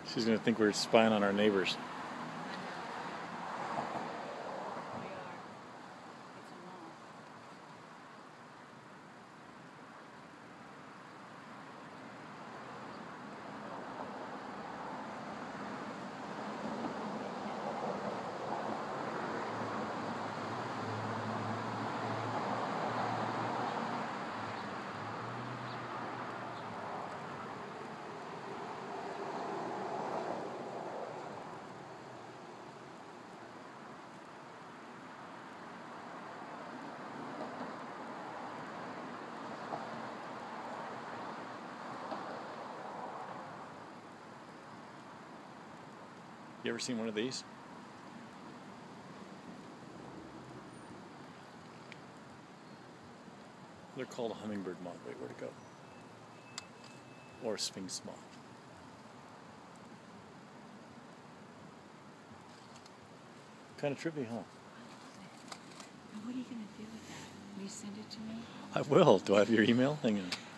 She's going to think we're spying on our neighbors. You ever seen one of these? They're called a hummingbird moth. Wait, where'd it go? Or a Sphinx moth. Kind of trippy, huh? What are you going to do with that? Will you send it to me? I will. Do I have your email? Hang on.